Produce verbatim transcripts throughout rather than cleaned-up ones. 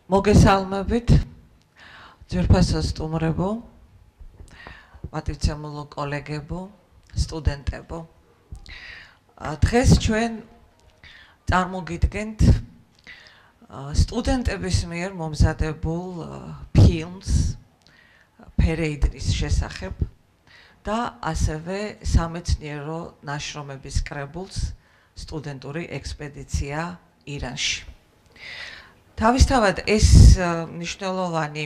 მოგესალმებით, ძვირფასო სტუმრებო, პატრიცემულო კოლეგებო, სტუდენტებო. დღეს ჩვენ წარმოგიდგენთ სტუდენტების მიერ მომზადებულ ფილმს ფერეიდრის შესახებ და ასევე სამეცნიერო ნაშრომების კრებულს სტუდენტური ექსპედიცია ირანში. თავისთავად ეს მნიშვნელოვანი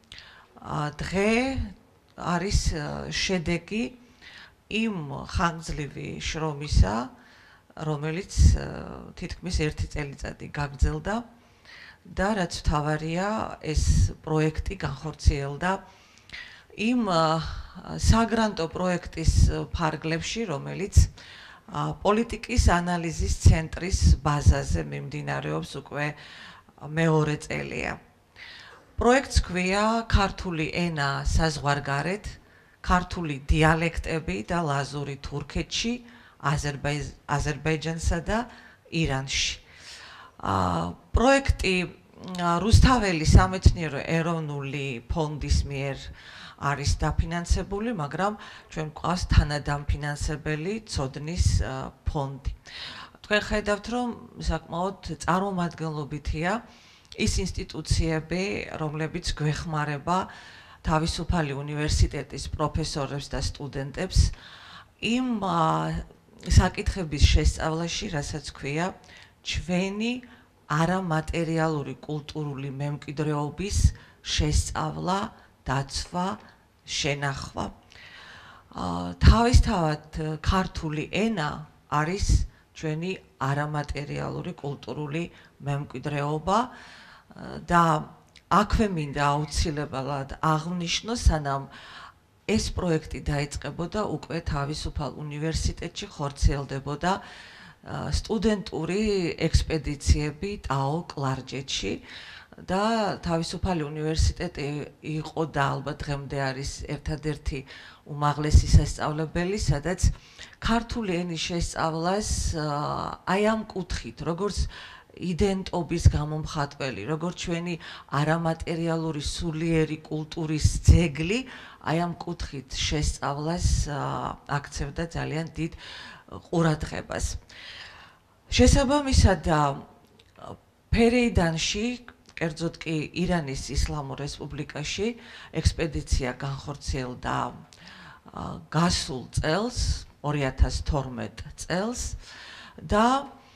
დღე არის შედეგი იმ ხანგრძლივი შრომისა, რომელიც თითქმის ერთი წელიწადი გაგრძელდა და რაც მთავარია, ეს პროექტი განხორციელდა იმ საგრანტო პროექტის ფარგლებში, რომელიც პოლიტიკის ანალიზის ცენტრის ბაზაზე მიმდინარეობს უკვე მეორე წელია. პროექტს ჰქვია ქართული ენა საზღვარგარეთ, ქართული დიალექტები და ლაზური თურქეთში, აზერბაიჯანსა და ირანში. პროექტი რუსთაველი სამეცნიერო ეროვნული ფონდის მიერ არის დაფინანსებული, მაგრამ ჩვენ გვყავს თანადამფინანსებელი ცოდნის ფონდი. თქვენ ხედავთ, რომ საკმაოდ წარმომადგენლობითია ის ინსტიტუციები, რომლებიც გვეხმარება თავისუფალი უნივერსიტეტის პროფესორებს და სტუდენტებს იმ საკითხების შესწავლაში, რასაც ქვია ჩვენი არამატერიალური კულტურული მემკვიდრეობის შესწავლა, დაცვა, შენახვა. თავისთავად ქართული ენა არის ჩვენი არამატერიალური კულტურული მემკვიდრეობა და აქვე მინდა აუცილებლად აღვნიშნო, სანამ ეს პროექტი დაიწყებოდა, უკვე თავისუფალ უნივერსიტეტში ხორციელდებოდა სტუდენტური ექსპედიციები ტაო კლარჯეთში და თავისუფალი უნივერსიტეტი იყო და ალბათ დღემდე არის ერთადერთი უმაღლესი სასწავლებელი, სადაც ქართული ენის შესწავლას აი ამ კუთხით, როგორც იდენტობის გამომხატველი, როგორც ჩვენი არამატერიალური სულიერი კულტურის ძეგლი, აი ამ კუთხით შესწავლას აქცევდა ძალიან დიდ ყურადღებას. შესაბამისად, ფერეიდანში, კერძოდ კი ირანის ისლამურ რესპუბლიკაში ექსპედიცია განხორციელდა გასულ წელს, ორი ათას თორმეტ წელს და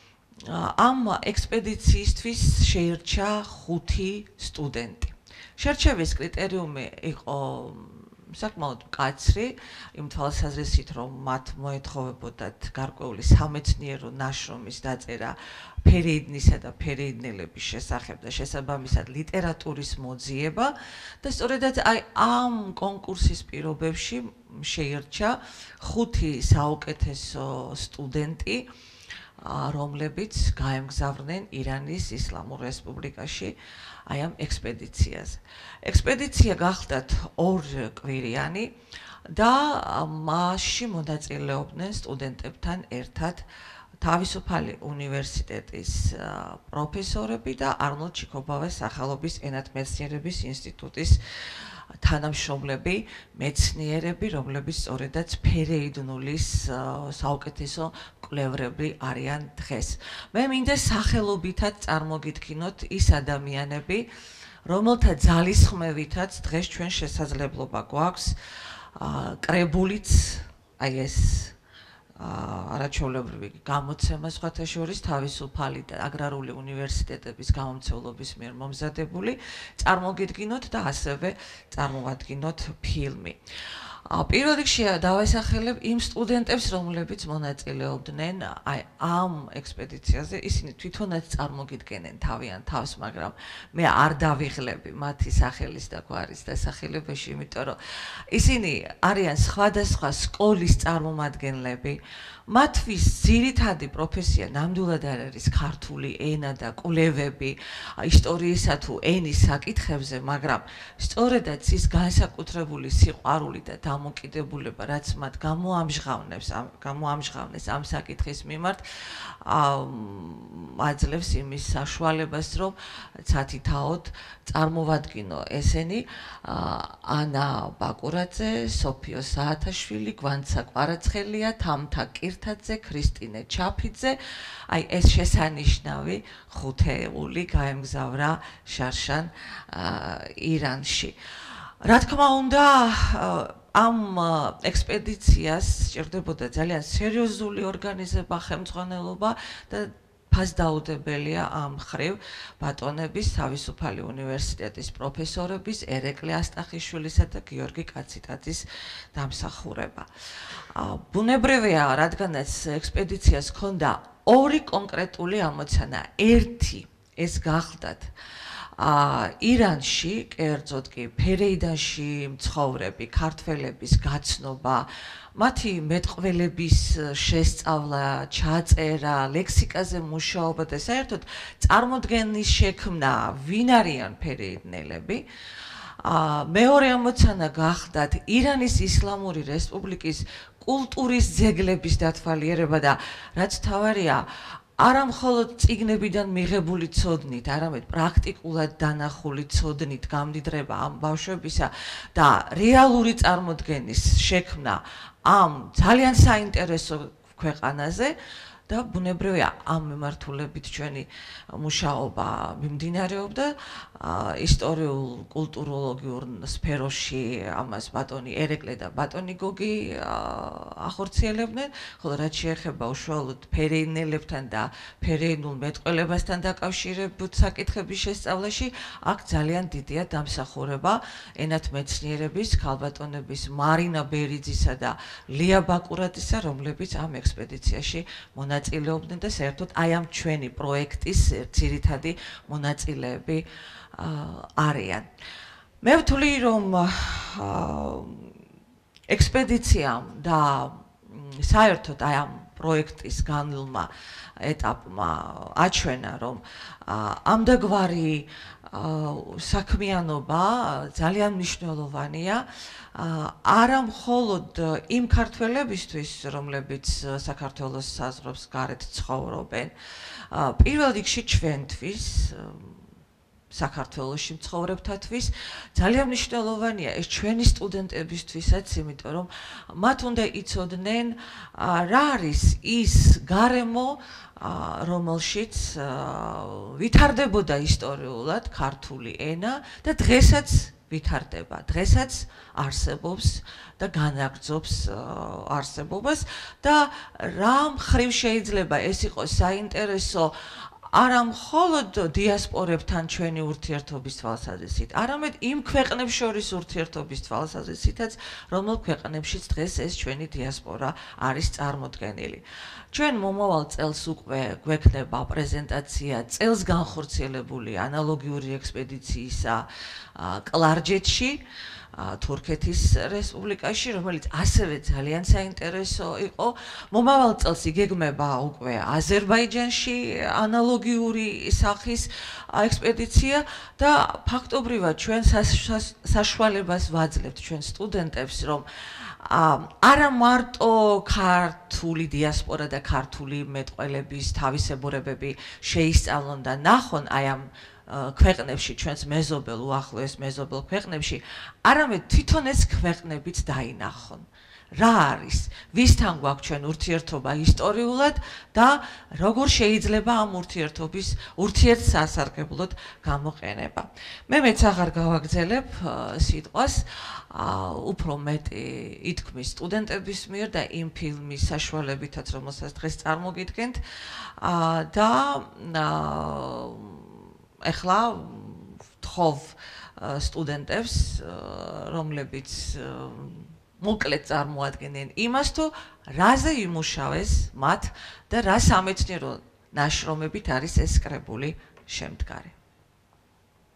ამ ექსპედიციისთვის შეირჩა ხუთი სტუდენტი. შერჩევის კრიტერიუმი იყო საკმაოდ მკაცრი, იმ თვალსაზრისით, რომ მათ მოეთხოვებოდათ გარკვეული სამეცნიერო ნაშრომის დაწერა ფერეიდნისა და ფერეიდნელების შესახებ და შესაბამისად ლიტერატურის მოძიება და სწორედაც აი ამ კონკურსის პირობებში შეირჩა ხუთი საუკეთესო სტუდენტი, რომლებიც გაემგზავრნენ ირანის ისლამურ რესპუბლიკაში აი ამ ექსპედიციაზე. ექსპედიცია გახლდათ ორკვირიანი და მასში მონაწილეობდნენ სტუდენტებთან ერთად თავისუფალი უნივერსიტეტის პროფესორები და არნოლდ ჩიქობავეს სახელობის ენათმეცნიერების ინსტიტუტის თანამშრომლები, მეცნიერები, რომლებიც სწორედაც ფერეიდნულის საუკეთესო მკვლევრები არიან დღეს. მე მინდა სახელობითად წარმოგიდგინოთ ის ადამიანები, რომელთა ძალისხმევითაც დღეს ჩვენ შესაძლებლობა გვაქვს კრებულიც, აი ეს არაჩვეულებრივი გამოცემა სხვათა შორის თავისუფალი და აგრარული უნივერსიტეტების გამომცემლობის მიერ მომზადებული, წარმოგიდგინოთ და ასევე წარმოვადგინოთ ფილმი. პირველ რიგში დავასახელებ იმ სტუდენტებს, რომლებიც მონაწილეობდნენ აი ამ ექსპედიციაზე, ისინი თვითონაც წარმოგიდგენენ თავიანთ თავს, მაგრამ მე არ დავიღლები მათი სახელის და გვარის დასახელებაში, იმიტომ რომ ისინი არიან სხვადასხვა სკოლის წარმომადგენლები, მათთვის ძირითადი პროფესია ნამდვილად არ არის ქართული ენა და კვლევები ისტორიისა თუ ენის საკითხებზე, მაგრამ სწორედაც ის განსაკუთრებული სიყვარული და დამოკიდებულება, რაც მათ გამოამჟღავნებს, გამოამჟღავნეს ამ საკითხის მიმართ, აძლევს იმის საშუალებას, რომ ცათითაოდ წარმოვადგინო ესენი ანა ბაკურაძე, სოფიო საათაშვილი, გვანცა კვარაცხელია, თამთა კირთაძე, ქრისტინე ჩაფიძე, აი ეს შესანიშნავი ხუთეული გაემგზავრა შარშან ირანში. რა თქმა უნდა, ამ ექსპედიციას სჭირდებოდა ძალიან სერიოზული ორგანიზება, ხელმძღვანელობა და ფასდაუდებელია ამ მხრივ ბატონების, თავისუფალი უნივერსიტეტის პროფესორების, ერეკლე ასტახიშვილისა და გიორგი კაციტაძის დამსახურება. ბუნებრივია, რადგანაც ექსპედიციას ჰქონდა ორი კონკრეტული ამოცანა. ერთი, ეს გახლდათ ირანში, კერძოდ კი ფერეიდანში მცხოვრები ქართველების გაცნობა, მათი მეტყველების შესწავლა, ჩაწერა, ლექსიკაზე მუშაობა და საერთოდ წარმოდგენის შექმნა, ვინ არიან ფერეიდნელები. მეორე ამოცანა გახლდათ ირანის ისლამური რესპუბლიკის კულტურის ძეგლების დათვალიერება და რაც თავარია, არა მხოლოდ წიგნებიდან მიღებული ცოდნით, არამედ პრაქტიკულად დანახული ცოდნით გამდიდრება ამ ბავშვებისა და რეალური წარმოდგენის შექმნა ამ ძალიან საინტერესო ქვეყანაზე და ბუნებრივია ამ მიმართულებით ჩვენი მუშაობა მიმდინარეობდა ისტორიულ კულტუროლოგიურ სფეროში ამას ბატონი ერეკლე და ბატონი გოგი ახორციელებდნენ, ხოლო რაც შეეხება უშუალოდ ფერეიდნელებთან და ფერეიდნულ მეტყველებასთან დაკავშირებულ საკითხების შესწავლაში, აქ ძალიან დიდია დამსახურება ენათმეცნიერების ქალბატონების მარინა ბერიძისა და ლია ბაკურაძისა, რომლებიც ამ ექსპედიციაში მონაწილეობდნენ და საერთოდ აი ამ ჩვენი პროექტის ძირითადი მონაწილეები არიან. მე ვთვლი, რომ ექსპედიციამ და საერთოდ აი ამ პროექტის განვლმა ეტაპმა აჩვენა, რომ ამდაგვარი საქმიანობა ძალიან მნიშვნელოვანია არა მხოლოდ იმ ქართველებისთვის, რომლებიც საქართველოს საზღვრებს გარეთ ცხოვრობენ, პირველ რიგში ჩვენთვის, საქართველოში მცხოვრებთათვის ძალიან მნიშვნელოვანია ეს ჩვენი სტუდენტებისთვისაც, იმიტომ რომ მათ უნდა იცოდნენ რა არის ის გარემო, რომელშიც ვითარდებოდა ისტორიულად ქართული ენა და დღესაც ვითარდება, დღესაც არსებობს და განაგრძობს არსებობას და რა მხრივ შეიძლება ეს იყოს საინტერესო არა მხოლოდ დიასპორებთან ჩვენი ურთიერთობის თვალსაზრისით, არამედ იმ ქვეყნებს შორის ურთიერთობის თვალსაზრისითაც, რომელ ქვეყნებშიც დღეს ეს ჩვენი დიასპორა არის წარმოდგენილი. ჩვენ მომავალ წელს უკვე გვექნება პრეზენტაცია წელს განხორციელებული ანალოგიური ექსპედიციისა კლარჯეთში, თურქეთის რესპუბლიკაში, რომელიც ასევე ძალიან საინტერესო იყო. მომავალ წელს იგეგმება უკვე აზერბაიჯანში ანალოგიური სახის ექსპედიცია და ფაქტობრივად ჩვენ საშუალებას ვაძლევთ ჩვენ სტუდენტებს, რომ არა მარტო ქართული დიასპორა და ქართული მეტყველების თავისებურებები შეისწავლონ და ნახონ აი ამ ქვეყნებში, ჩვენს მეზობელ, უახლოეს მეზობელ ქვეყნებში, არამედ თვითონ ეს ქვეყნებიც დაინახონ. რა არის, ვისთან გვაქვს ჩვენ ურთიერთობა ისტორიულად და როგორ შეიძლება ამ ურთიერთობის ურთიერთსასარგებლოდ გამოყენება. მე მეც აღარ გავაგრძელებ სიტყვას, უფრო მეტი ითქმის სტუდენტების მიერ და იმ ფილმის საშუალებითაც, რომელსაც დღეს წარმოგიდგენთ და ეხლა ვთხოვ სტუდენტებს, რომლებიც მოკლედ წარმოადგენენ იმას, თუ რაზე იმუშავეს მათ და რა სამეცნიერო ნაშრომებით არის ეს კრებული შემდგარი.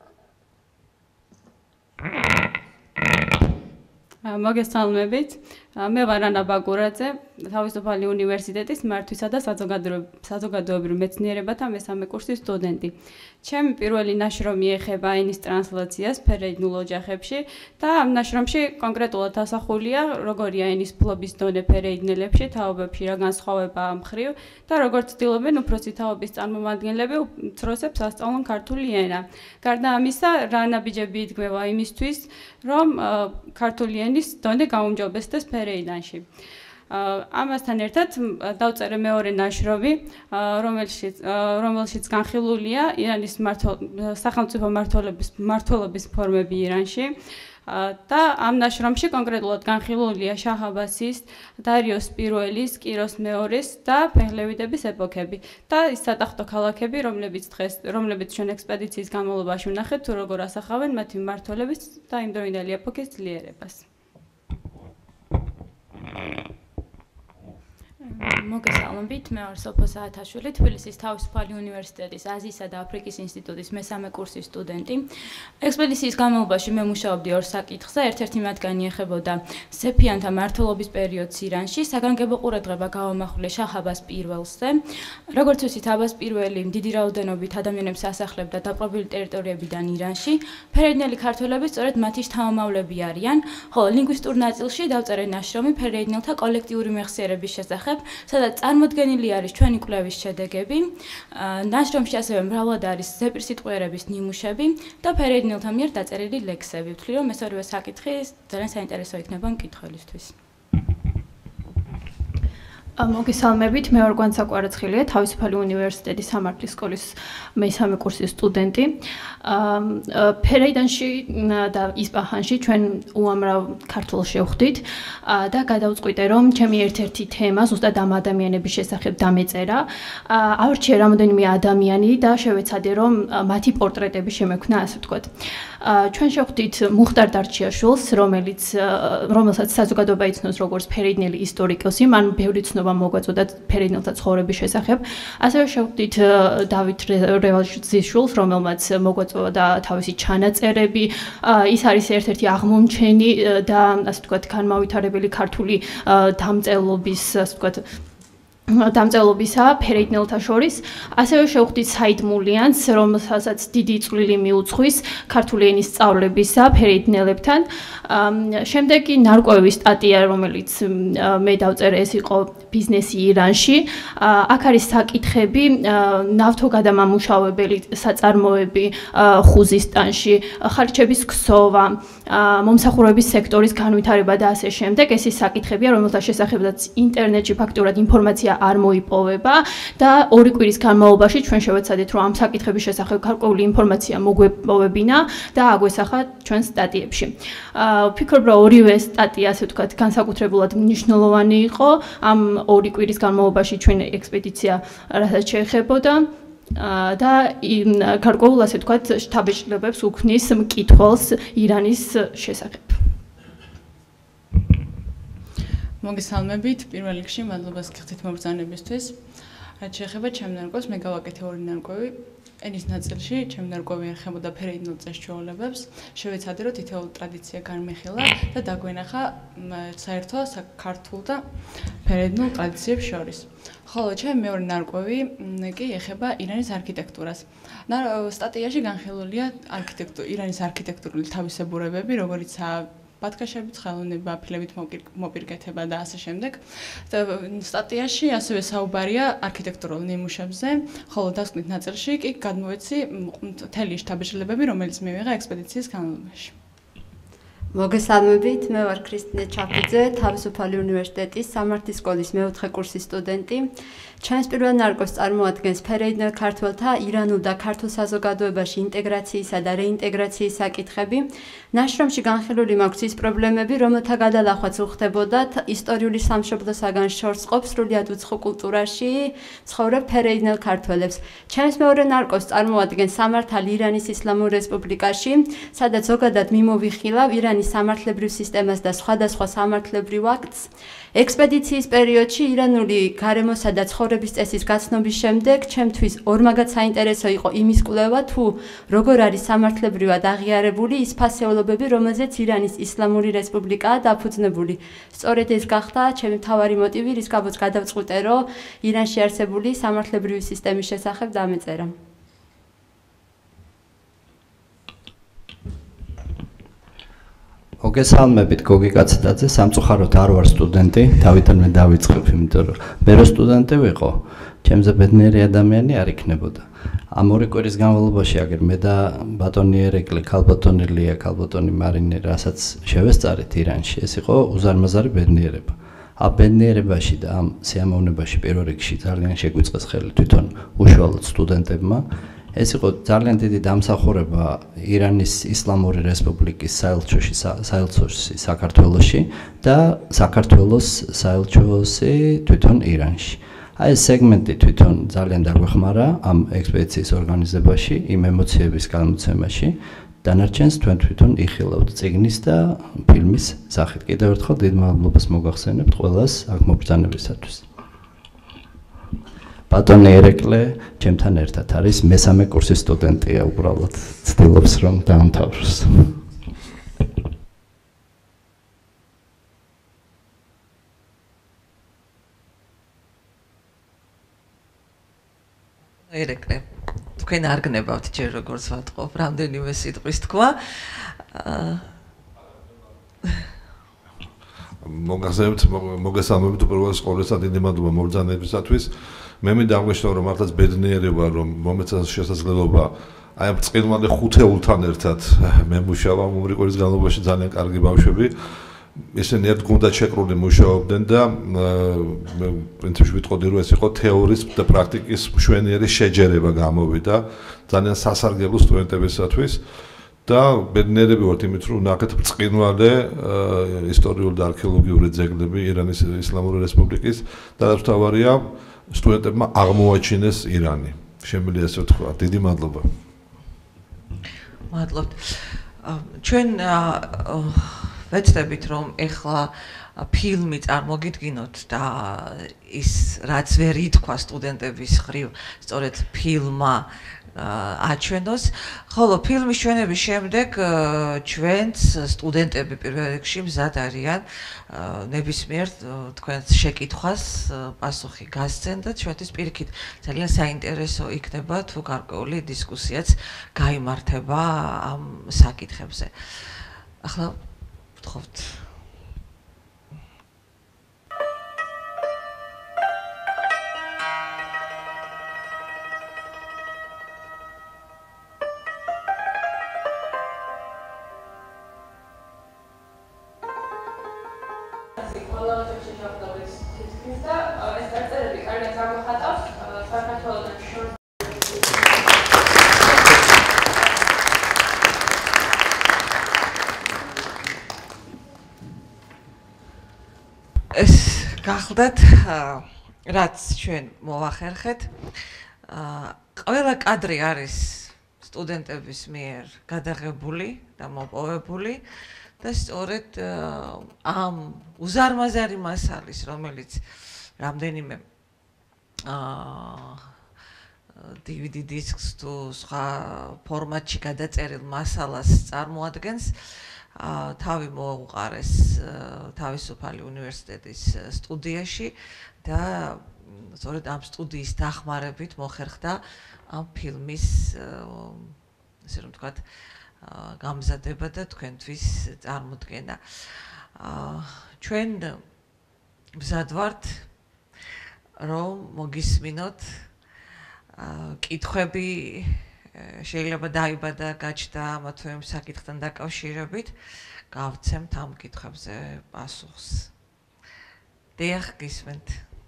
მოგესალმებით. მე ვარ ანა ბაგურაძე, თავისუფალი უნივერსიტეტის მართვისა და საზოგადოებრივ მეცნიერებათა მესამე კურსის სტუდენტი. ჩემი პირველი ნაშრომი ეხება ენის ტრანსლაციას ფერეიდნულ ოჯახებში და ამ ნაშრომში კონკრეტულად ასახულია, როგორია ენის ფლობის დონე ფერეიდნელებში, თაობებში, რა განსხვავებაა მხრივ და როგორ ცდილობენ უფროსი თაობის წარმომადგენლები უმცროსებს ასწავლონ ქართული ენა. გარდა ამისა, რა ნაბიჯები იდგმება იმისთვის, რომ ქართული ენის დონე გაუმჯობესდეს ფერეიდანში. ამასთან ერთად დავწერე მეორე ნაშრომი, რომელშიც განხილულია ირანის სახელმწიფო მმართველობის ფორმები ირანში. და ამ ნაშრომში კონკრეტულად განხილულია შაჰ აბასის, დარიოს პირველის, კიროს მეორის და ფეჰლევიდების ეპოქები და ის სატახტო ქალაქები, რომლებიც დღეს, რომლებიც ჩვენ ექსპედიციის განმავლობაში ვნახეთ, თუ როგორ ასახავენ მათი მმართველობის და იმდროინდელი ეპოქის ძლიერებას. მოგესალმებით, მე ვარ სოფო საათაშვილი, თბილისის თავისუფალი უნივერსიტეტის აზიისა და აფრიკის ინსტიტუტის მესამე კურსის სტუდენტი. ექსპედიციის განმავლობაში მე მუშაობდი ორ საკითხზე, ერთ-ერთი მათგანი ეხებოდა სეფიანთა მმართველობის პერიოდს ირანში, საგანგებო ყურადღება გავამახვილე შაჰ აბას პირველზე. როგორც ვიცით, აბას პირველი დიდი რაოდენობით ადამიანებს ასახლებდა დაპყრობილი ტერიტორიებიდან ირანში. ფერეიდნელი ქართველები სწორედ მათი შთამომავლები არიან, ხოლო ლინგვისტურ ნაწილში დავწერე ნაშრომი ფერეიდნელთა კოლექტიური მეხსიერების შესახებ, სადაც წარმოდგენილი არის ჩვენი კვლევის შედეგები. ნაშრომში ასევე მრავლად არის ზეპირსიტყვიერების ნიმუშები და ფერეიდნელთა მიერ დაწერილი ლექსები. ვთვლი, რომ ეს ორივე საკითხი ძალიან საინტერესო იქნება მკითხველისთვის. მოგესალმებით, მე ვარ გვანცა კვარაცხელია, თავისუფალი უნივერსიტეტის სამართლის სკოლის მესამე კურსის სტუდენტი. ფერეიდანში და ისპაჰანში ჩვენ უამრავ ქართულს შევხვდით და გადავწყვიტე, რომ ჩემი ერთ-ერთი თემა ზუსტად ამ ადამიანების შესახებ დამეწერა. ავარჩიე რამოდენიმე ადამიანი და შევეცადე, რომ მათი პორტრეტები შემექმნა, ასე ვთქვათ. ჩვენ შევხვდით მუხტარ დარჩიაშვილს, რომელიც რომელსაც საზოგადოება იცნობს როგორც ფერეიდნელი ისტორიკოსი, მან ბევრი ცნობა მოგვაწოდა ფერეიდნელთა ცხოვრების შესახებ. ასევე შევხვდით დავით რევალშვილს, რომელმაც მოგვაწოდა თავისი ჩანაწერები. ის არის ერთ-ერთი აღმომჩენი და ასე ვთქვათ, განმავითარებელი ქართული დამწერლობის, ასე ვთქვათ, დამწერლობისა ფერეიდნელთა შორის. ასევე შევხვდით საიდ მულიანს, რომელსაც დიდი წვლილი მიუძღვის ქართული ენის სწავლებისა ფერეიდნელებთან. შემდეგი ნარკვევის სტატია, რომელიც მე დავწერე, ეს იყო ბიზნესი ირანში. აქ არის საკითხები ნავთოგადამამუშავებელი საწარმოები ხუზისტანში, ხარჩების ქსოვა, მომსახურების სექტორის განვითარება და ასე შემდეგ. ეს ის საკითხებია, რომელთა შესახებაც ინტერნეტში ფაქტურად ინფორმაცია არ მოიპოვება და ორი კვირის განმავლობაში ჩვენ შევეცადეთ, რომ ამ საკითხების შესახებ გარკვეული ინფორმაცია მოგვეპოვებინა და აგვესახა ჩვენ სტატიებში. ვფიქრობ, რომ ორივე სტატია, ასე ვთქვათ, განსაკუთრებულად მნიშვნელოვანი იყო ამ ორი კვირის განმავლობაში ჩვენ ექსპედიცია რასაც შეეხებოდა და გარკვეულ, ასე ვთქვათ, შთაბეჭდილებებს უქმნის მკითხველს ირანის შესახებ. მოგესალმებით, პირველ რიგში მადლობას გიხდით მობრძანებისთვის. რაც შეეხება ჩემ ნარკვევს, მე გავაკეთე ორი ნარკვევი. ენის ნაწილში ჩემი ნარკვევი ეხებოდა ფერეიდნელ წესჩვეულებებს. შევეცადე, რომ თითოეული ტრადიცია განმეხილა და დაგვენახა საერთო ქართულ და ფერეიდნულ ტრადიციებს შორის. ხოლო ჩემი მეორე ნარკვევი კი ეხება ირანის არქიტექტურას. სტატიაში განხილულია ირანის არქიტექტურული თავისებურებები, როგორიცაა ბათქაშებით, ხელოვნება, ფილებით მოპირკეთება და ასე შემდეგ. სტატიაში ასევე საუბარია არქიტექტურულ ნიმუშებზე, ხოლო დასკვნით ნაწილში კი გადმოვეცი მთელი შთაბეჭდილებები, რომელიც მივიღა ექსპედიციის განმავლობაში. მოგესალმებით, მე ვარ ქრისტინე ჩაფიძე, თავისუფალი უნივერსიტეტის სამართლის სკოლის მეოთხე კურსის სტუდენტი. ჩვენს პირველ ნარკვევს წარმოადგენს ფერეიდნელ ქართველთა ირანულ და ქართულ საზოგადოებაში ინტეგრაციისა და რეინტეგრაციის საკითხები. ნაშრომში განხილული მაქვს ის პრობლემები, რომელთა გადალახვაც უხდებოდა ისტორიული სამშობლოსაგან შორს ყოფ სრულიად უცხო კულტურაში ცხოვრებ ფერეიდნელ ქართველებს. ჩვენს მეორე ნარკვევს წარმოადგენს სამართალი ირანის ისლამურ რესპუბლიკაში, სადაც ზოგადად მიმოვიხილავ ირანის სამართლებრივ სისტემას და სხვადასხვა სამართლებრივ აქტს. ექსპედიციის პერიოდში ირანული გარემოსა და ცხოვრების წესის გაცნობის შემდეგ ჩემთვის ორმაგად საინტერესო იყო იმის კვლევა, თუ როგორ არის სამართლებრივად აღიარებული ის ფასეულობები, რომელზეც ირანის ისლამური რესპუბლიკაა დაფუძნებული. სწორედ ეს გახდა ჩემი მთავარი მოტივი, რის გამოც გადავწყვიტე, რომ ირანში არსებული სამართლებრივი სისტემის შესახებ დამეწერა. მოგესალმებით გოგი კაცდაძე, სამწუხაროდ არ ვარ სტუდენტი, თავიდანვე დავიწყებ, იმიტომ რომ მე რო სტუდენტი ვიყო, ჩემზე ბედნიერი ადამიანი არ იქნებოდა. ამ ორი კვირის განმავლობაში აგერ მე და ბატონი ერეკლე, ქალბატონი ლია, ქალბატონი მარინე, რასაც შევესწარით ირანში, ეს იყო უზარმაზარი ბედნიერება. ამ ბედნიერებაში და ამ სიამოვნებაში პირველ რიგში ძალიან შეგვიწყეს ხელი თვითონ უშუალოდ სტუდენტებმა. ეს იყო ძალიან დიდი დამსახურება ირანის ისლამური რესპუბლიკის საელჩოში საელჩოში საქართველოში და საქართველოს საელჩოში თვითონ ირანში. აი ეს სეგმენტი თვითონ ძალიან დაგვეხმარა ამ ექსპედიციის ორგანიზებაში, იმ ემოციების გამოცემაში. დანარჩენს თქვენ თვითონ იხილავთ წიგნის და ფილმის სახით. კიდევ ერთხელ დიდ მადლობას მოგახსენებთ ყველას აქ მობრძანებისათვის. ბატონი ერეკლე ჩემთან ერთად არის მესამე კურსის სტუდენტია, უბრალოდ ცდილობს რომ დაამთავროს. ერეკლე, თქვენ არ გნებავთ ჯერ როგორც ვატყობ, რამდენიმე სიტყვის თქვა. მოგახსენებთ, მოგესალმებით უპირველეს ყოვლისა დიდი მადლობა მობრძანებისათვის. მე მინდა აღვნიშნო რომ მართლაც ბედნიერი ვარ რომ მომეწონს შესაძლებლობა აი ამ წილმანე ხუთეულთან ერთად მე მუშაობ ამ ორი კვირის განმავლობაში ძალიან კარგი ბავშვები ისინი ერთ გუნდად შეკრული მუშაობდნენ და მე პრინციპში ვიტყოდი რომ ეს იყო თეორიის და პრაქტიკის მშვენიერი შეჯერება გამოვიდა ძალიან სასარგებლო სტუდენტებისათვის და ბედნიერები ვართ იმით რომ ნახეთ ბრწყინვალე ისტორიული და არქეოლოგიური ძეგლები ირანის ისლამური რესპუბლიკის და თავარია სტუდენტებმა აღმოაჩინეს ირანი. შემიძლია ასე ვთქვა. დიდი მადლობა. მადლობთ. ჩვენ ვეცდებით რომ ეხლა ფილმი წარმოგიდგინოთ და ის რაც ვერ ითქვა სტუდენტების ხრივ, სწორედ ფილმმა აჩვენოს, ხოლო ფილმის ჩვენების შემდეგ ჩვენც სტუდენტები პირველ რიგში მზად არიან ნებისმიერ თქვენს შეკითხვას პასუხი გასცენ და ჩვენთვის პირიქით ძალიან საინტერესო იქნება თუ გარკვეული დისკუსიაც გაიმართება ამ საკითხებზე. ახლა ვთხოვთ. ეს გახლდათ რაც ჩვენ მოვახერხეთ ყველა კადრი არის სტუდენტების მიერ გადაღებული და მოპოვებული და სწორედ ამ უზარმაზარი მასალის რომელიც რამდენიმე დი ვი დი დისკს თუ სხვა ფორმატში გადაწერილ მასალას წარმოადგენს თავი მოუყარეს თავისუფალი უნივერსიტეტის სტუდიაში და სწორედ ამ სტუდიის დახმარებით მოხერხდა ამ ფილმის ესე რომ ვთქვათ გამზადება და თქვენთვის წარმოდგენა. ჩვენ მზად ვართ რომ მოგისმინოთ კითხვები შეიძლება დაიბადა გაჩნდა ამა თუ იმ საკითხთან დაკავშირებით, გავცემთ ამ კითხვებზე პასუხს. დიახ, გისმენთ.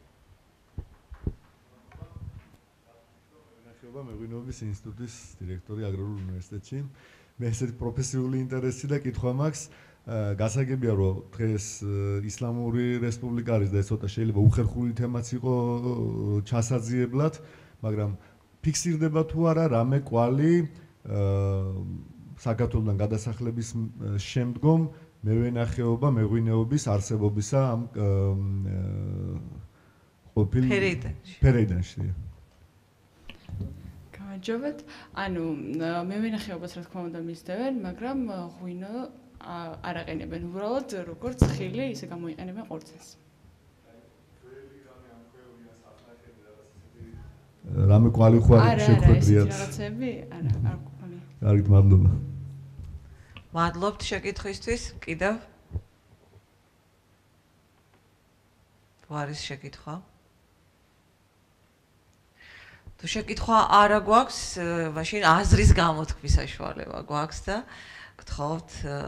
მეღვინეობის ინსტიტუტის დირექტორი აგრარულ უნივერსიტეტში. მე ესეთი პროფესიული ინტერესი და კითხვა მაქვს. გასაგებია რომ დღეს ისლამური რესპუბლიკა არის და ეს ცოტა შეიძლება უხერხული თემაც იყო ჩასაძიებლად, მაგრამ ფიქსირდება თუ არა რამე კვალი საქართველოსთან გადასახლების შემდგომ მევენახეობა მეღვინეობის არსებობისა ამ ყოფილ ფერეიდანში. გამარჯობათ. ანუ მევენახეობას რა თქმა უნდა მისდევენ, მაგრამ ღვინო არ აყენებენ უბრალოდ როგორც ხილი, ისე გამოიყენებენ ყურძენს. რამე კვალი ხო არ შეხვედრიათ? არა, რაღაცები? არა, არ გქონია. კარგით, მადლობა. მადლობთ შეკითხვისთვის. კიდევ? თუ არის შეკითხვა? თუ შეკითხვა არა გვაქვს, მაშინ აზრის გამოთქმის საშუალება გვაქვს და გთხოვთ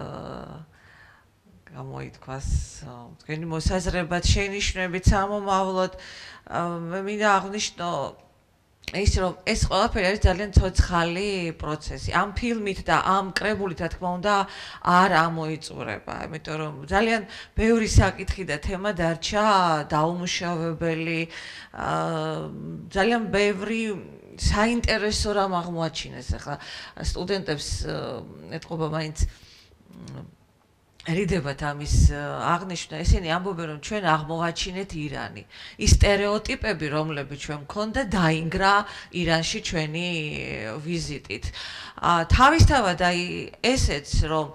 გამოითქვას თქვენი მოსაზრებად, შენიშვნებით, სამომავლოდ. მე მინდა აღვნიშნო ის რომ ეს ყველაფერი არის ძალიან ცოცხალი პროცესი. ამ ფილმით და ამ კრებულით რა თქმა უნდა არ ამოიწურება, იმიტომ რომ ძალიან ბევრი საკითხი და თემა დარჩა დაუმუშავებელი, ძალიან ბევრი საინტერესო რამ აღმოაჩინეს. ახლა სტუდენტებს ეთყობა მაინც რიდებათ ამის აღნიშვნა, ესენი ამბობენ რომ ჩვენ აღმოვაჩინეთ ირანი. ის სტერეოტიპები, რომლებიც ჩვენ მქონდა, დაინგრა ირანში ჩვენი ვიზიტით. თავისთავად აი ესეც რომ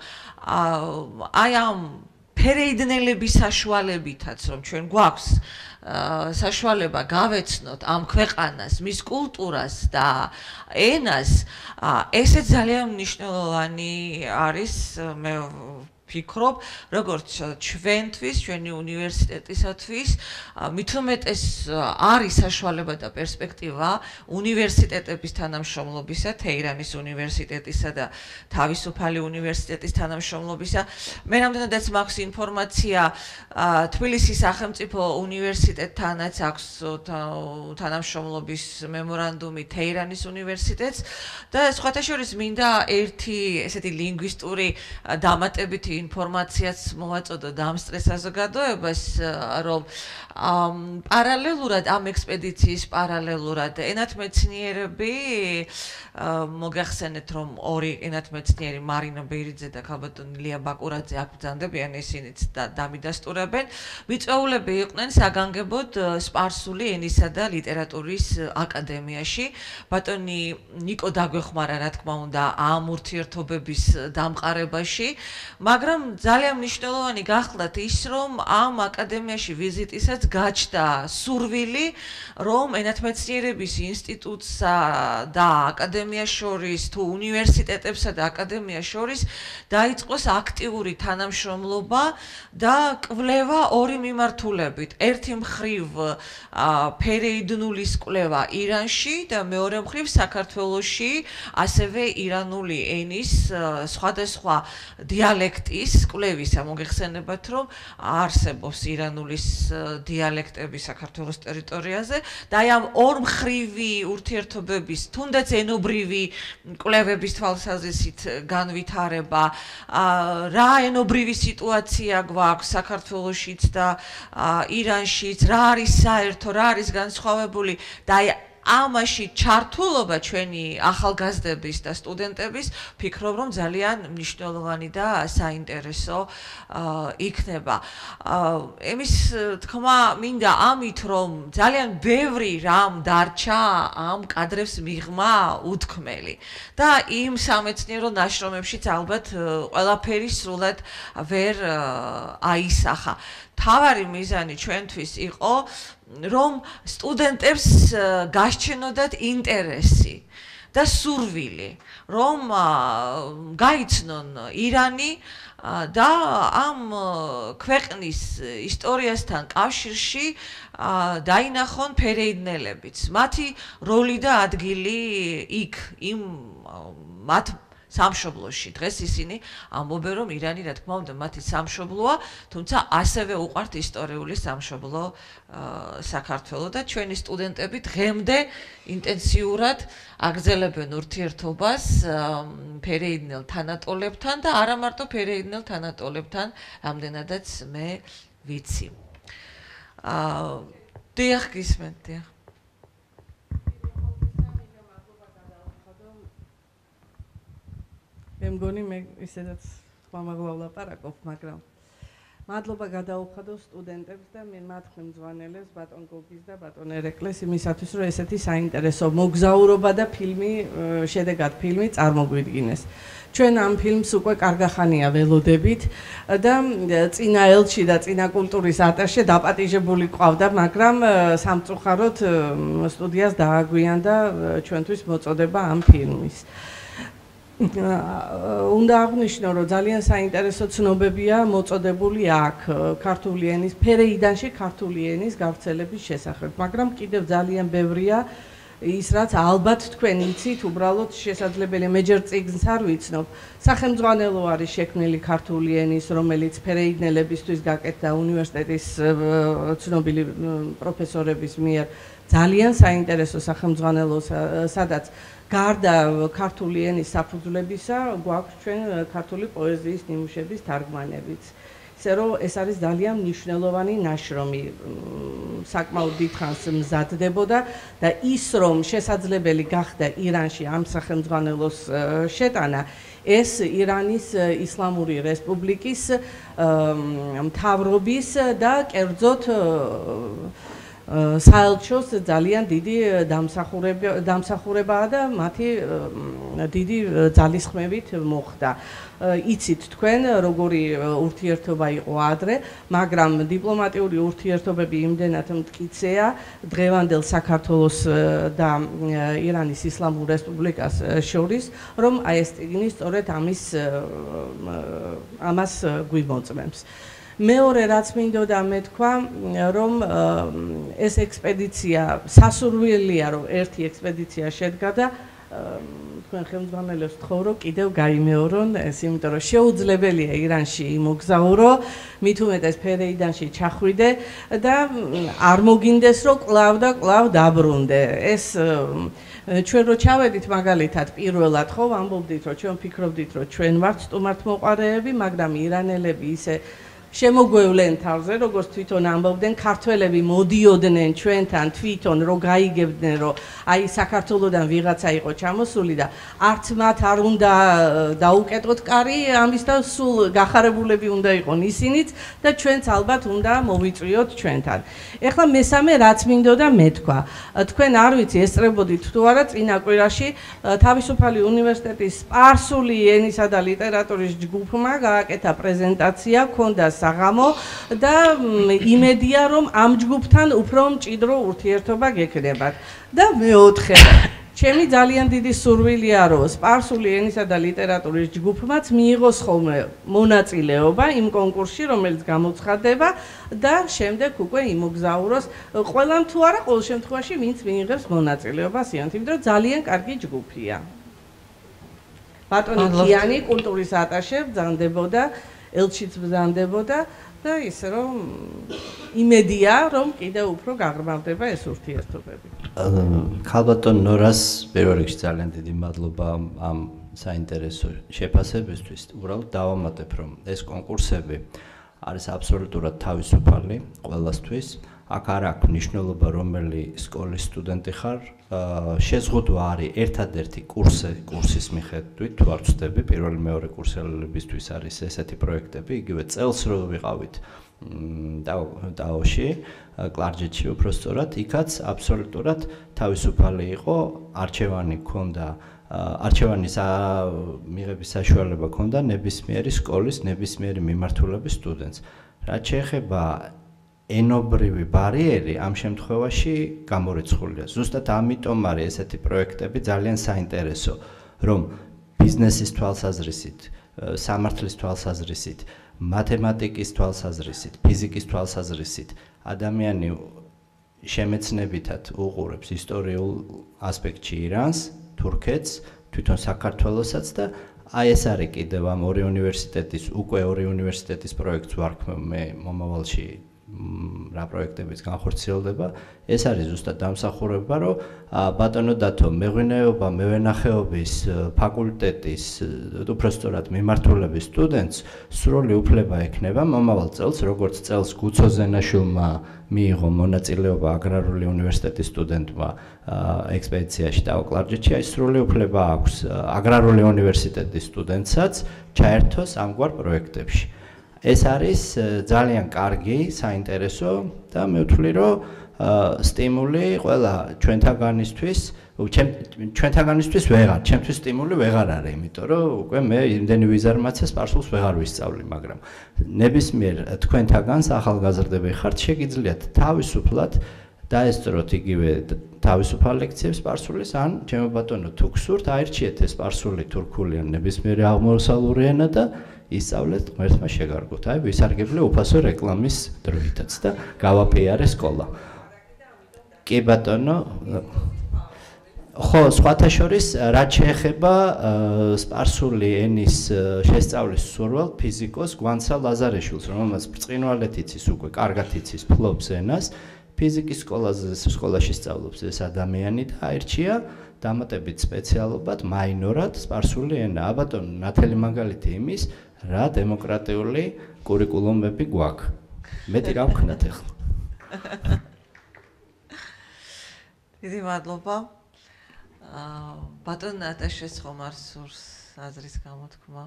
აი ამ ფერეიდნელების საშუალებითაც რომ ჩვენ გვაქვს საშუალება გავეცნოთ ამ ქვეყანას, მის კულტურას და ენას, ესეც ძალიან მნიშვნელოვანი არის მე ფიქრობ, როგორც ჩვენთვის, ჩვენი უნივერსიტეტისათვის, მით უმეტეს არის საშუალება და პერსპექტივა უნივერსიტეტების თანამშრომლობისა, თეირანის უნივერსიტეტისა და თავისუფალი უნივერსიტეტის თანამშრომლობისა. მე რამდენადაც მაქვს ინფორმაცია, თბილისის სახელმწიფო უნივერსიტეტთანაც აქვს თანამშრომლობის მემორანდუმი თეირანის უნივერსიტეტს და სხვათა შორის მინდა ერთი ესეთი ლინგვისტური დამატებითი ინფორმაციაც მოვაწოდოთ ამ სტრეს საზოგადოებას, რომ პარალელურად ამ ექსპედიციის პარალელურად ენათმეცნიერები მოგახსენეთ რომ ორი ენათმეცნიერი მარინა ბეირიძე და ქალბატონი ლია ბაკურაძე აქ ბრძანდებიან, ისინიც დამიდასტურებენ. მიწვეულები იყვნენ საგანგებოდ სპარსული ენისა და ლიტერატურის აკადემიაში. ბატონი ნიკო დაგვეხმარა რა თქმა უნდა ამ ურთიერთობების დამყარებაში, მაგრამ ძალიან მნიშვნელოვანი გახლდათ ის, რომ ამ აკადემიაში ვიზიტისაც გაჩნდა სურვილი, რომ ენათმეცნიერების ინსტიტუტსა და აკადემიას შორის, თუ უნივერსიტეტებსა და აკადემიას შორის დაიწყოს აქტიური თანამშრომლობა და კვლევა ორი მიმართულებით. ერთი მხრივ ფერეიდნულის კვლევა ირანში და მეორე მხრივ საქართველოში, ასევე ირანული ენის სხვადასხვა დიალექტის კვლევისა. მოგეხსენებათ, რომ არსებობს ირანულის დიალექტები საქართველოს ტერიტორიაზე და აი ამ ორმხრივი ურთიერთობების, თუნდაც ენობრივი კვლევების თვალსაზრისით განვითარება, რა ენობრივი სიტუაცია გვაქვს საქართველოშიც და ირანშიც, რა არის საერთო, რა არის განსხვავებული და აი ამაში ჩართულობა ჩვენი ახალგაზრდების და სტუდენტების ფიქრობ რომ ძალიან მნიშვნელოვანი და საინტერესო იქნება. ემის თქმა მინდა ამით რომ ძალიან ბევრი რამ დარჩა ამ კადრებს მიღმა უთქმელი და იმ სამეცნიერო ნაშრომებშიც ალბათ ყველაფერი სრულად ვერ აისახა. თავარი მიზანი ჩვენთვის იყო რომ სტუდენტებს გასჩენოდათ ინტერესი და სურვილი, რომ გაიცნონ ირანი და ამ ქვეყნის ისტორიასთან კავშირში დაინახონ ფერეიდნელებიც. მათი როლი და ადგილი იქ იმ მათ სამშობლოში. დღეს ისინი ამბობენ რომ ირანი რა თქმა უნდა მათი სამშობლოა, თუმცა ასევე უყვართ ისტორიული სამშობლო საქართველო და ჩვენი სტუდენტები დღემდე ინტენსიურად აგრძელებენ ურთიერთობას ფერეიდნელ თანატოლებთან და არა მარტო ფერეიდნელ თანატოლებთან, რამდენადაც მე ვიცი. დიახ, გისმენთ, დიახ. მე მგონი მე ისედაც თქვა მაგვალაპარაკობ, მაგრამ მადლობა გადაუხადო სტუდენტებს და მე მათ ხელმძღვანელებს ბატონ გოგის და ბატონ ერეკლეს იმისათვის, რომ ესეთი საინტერესო მოგზაურობა და ფილმი შედეგად ფილმი წარმოგვიდგინეს. ჩვენ ამ ფილმს უკვე კარგახანია ველოდებით და წინა ელჩი და წინა კულტურის ატაშე დაპატიჟებული ყავდა, მაგრამ სამწუხაროდ სტუდიას დააგვიანდა ჩვენთვის მოწოდება ამ ფილმის. უნდა აღნიშნო, რომ ძალიან საინტერესო ცნობებია მოწოდებული აქ ქართული ენის ფერეიდანში ქართული ენის გავრცელების შესახებ, მაგრამ კიდევ ძალიან ბევრია ის რაც ალბათ თქვენ იცით, უბრალოდ შესაძლებელია, მე ჯერ წიგნს არ ვიცნობ. სახელმძღვანელო არის შექმნილი ქართული ენის, რომელიც ფერეიდნელებისთვის გაკეთდა უნივერსიტეტის ცნობილი პროფესორების მიერ. ძალიან საინტერესო სახელმძღვანელო, სადაც გარდა ქართული ენის საფუძვლებისა, გვაქვს ჩვენ ქართული პოეზიის ნიმუშების თარგმანებიც. ისე რომ ეს არის ძალიან მნიშვნელოვანი ნაშრომი, საკმაოდ დიდხანს მზადდებოდა და ის რომ შესაძლებელი გახდა ირანში ამ სახელმძღვანელოს შეტანა, ეს ირანის ისლამური რესპუბლიკის მთავრობის და კერძოდ საელჩოს ძალიან დიდი დამსახურებაა და მათი დიდი ძალისხმევით მოხდა. იცით თქვენ, როგორი ურთიერთობა იყო ადრე, მაგრამ დიპლომატიური ურთიერთობები იმდენად მტკიცეა დღევანდელ საქართველოს და ირანის ისლამურ რესპუბლიკას შორის, რომ აი ეს წიგნი სწორედ ამის ამას გვიმოწმებს. მეორე რაც მინდოდა მეთქვა, რომ ეს ექსპედიცია სასურველია, რომ ერთი ექსპედიცია შედგა და თქვენ ხელმძღვანელებს ვთხოვ, რომ კიდევ გაიმეორონ ეს, იმიტომ რომ შეუძლებელია ირანში იმოგზაურო, მით უმეტეს ფერეიდანში ჩახვიდე და არ მოგინდეს, რომ კლავ და კლავ დაბრუნდე. ეს ჩვენ რო ჩავედით მაგალითად პირველად, ხო, ამბობდით, რომ ჩვენ ფიქრობდით, რომ ჩვენ ვართ სტუმართმოყვარეები, მაგრამ ირანელები ისე შემოგვევლენ თავზე, როგორც თვითონ ამბობდნენ, ქართველები მოდიოდნენ ჩვენთან თვითონ, რომ გაიგებდნენ, რომ აი საქართველოსდან ვიღაცა იყო ჩამოსული და არც მათ არ უნდა დაუკეტოთ კარი ამის და სულ გახარებულები უნდა იყონ ისინიც და ჩვენც ალბათ უნდა მოვიწვიოთ ჩვენთან. ეხლა მესამე რაც მინდოდა მეთქვა, თქვენ არ ვიცი ესწრებოდით თუ არა წინა კვირაში თავისუფალი უნივერსიტეტის სპარსული ენისა და ლიტერატურის ჯგუფმა გააკეთა პრეზენტაცია, ქონდა საღამო და იმედია რომ ამ ჯგუფთან უფრო მჭიდრო ურთიერთობა გექნებათ. და მეოთხე, ჩემი ძალიან დიდი სურვილია რომ სპარსული ენისა და ლიტერატურის ჯგუფმაც მიიღოს ხოლმე მონაწილეობა იმ კონკურსში, რომელიც გამოცხადდება და შემდეგ უკვე იმოგზაუროს ყველამ თუ არა, ყოველ შემთხვევაში ვინც მიიღებს მონაწილეობას, იმიტომ რომ ძალიან კარგი ჯგუფია. ბატონი კიანი კულტურის ატაშე ბრძანდებოდა, ელჩიც ბრძანდებოდა და ისე რომ იმედია რომ კიდევ უფრო გაღრმავდება ეს ურთიერთობები. ქალბატონ ნორას პირველ რიგში ძალიან დიდი მადლობა ამ საინტერესო შეფასებისთვის. უბრალოდ დავამატებ რომ ეს კონკურსები არის აბსოლუტურად თავისუფალი ყველასთვის. აქ არ აქვს მნიშვნელობა რომელი სკოლის სტუდენტი ხარ, შეზღუდვა არის ერთადერთი კურსი კურსის მიხედვით, თუ არ ვწდები, პირველი მეორე კურსელებისთვის არის ესეთი პროექტები, იგივე წელს რო ვიყავით დაოში, კლარჯეთში უпростоრად, იქაც აბსოლუტურად თავისუფალი იყო, არჩევანი ჰქონდა, არჩევანის მიღების საშუალება ჰქონდა ნებისმიერი სკოლის, ნებისმიერი მიმართულების სტუდენტს. რაც შეეხება ენობრივი ბარიერი ამ შემთხვევაში გამორიცხულია. ზუსტად ამიტომ არის ესეთი პროექტები ძალიან საინტერესო, რომ ბიზნესის თვალსაზრისით, სამართლის თვალსაზრისით, მათემატიკის თვალსაზრისით, ფიზიკის თვალსაზრისით ადამიანი შემეცნებითად უყურებს ისტორიულ ასპექტში ირანს, თურქეთს, თვითონ საქართველოსაც და აი ეს არის კიდევ ამ ორი უნივერსიტეტის, უკვე ორი უნივერსიტეტის პროექტს ვარქმევ მე მომავალში რა პროექტებიც განხორციელდება, ეს არის ზუსტად დამსახურება, რომ ბატონო დათო, მეღვინეობა, მევენახეობის ფაკულტეტის, უпростоრად მიმართულების სტუდენტს სრული უფლება ექნება მომავალ წელს, როგორც წელს გუცო ზენაშვილმა მიიღო მონაწილეობა აგრარული უნივერსიტეტის სტუდენტმა ექსპედიციაში და ოკლარჯეთში, აი სრული უფლება აქვს აგრარული უნივერსიტეტის სტუდენტსაც ჩაერთოს ამგვარ პროექტებში. ეს არის ძალიან კარგი, საინტერესო და მე ვთვლი, რომ სტიმული ყველა ჩვენთაგანისთვის, ჩვენთაგანისთვის ვეღარ, ჩემთვის სტიმული ვეღარ არის, იმიტომ რომ უკვე მე იმდენი ვიზარმაცია სპარსულს ვეღარ ვისწავლი, მაგრამ ნებისმიერ თქვენთაგანს ახალგაზრდები ხართ, შეგიძლიათ თავისუფლად დაესწროთ იგივე თავისუფალ ლექციებს სპარსულის, ან ჩემო ბატონო, თუ გსურთ, აირჩიეთ ეს სპარსული, თურქული ან ნებისმიერი აღმოსავლური ენა და ისწავლეთ ღმერთმა შეგარგოთ. აი, ვისარგებლე უფასო რეკლამის დროითაც და გავაპიარე სკოლა. კი ბატონო, ხო, სხვათა შორის, რაც შეეხება სპარსული ენის შესწავლის მსურვალ ფიზიკოს გვანცა ლაზარეშვილს, რომელმაც ბრწყინვალედ იცის უკვე, კარგად იცის, ფლობს ენას, ფიზიკის სკოლაზე, სკოლაში სწავლობს ეს ადამიანი და აირჩია დამატებით სპეციალობად მაინორად სპარსული ენა. აბატონო, ნათელი მაგალითი იმის, რა დემოკრატიული კურიკულუმები გვაქვს. მეტი რა ვქნათ ახლა. დიდი მადლობა. ბატონ ნატაშეს ხომ არ სურს აზრის გამოთქმა?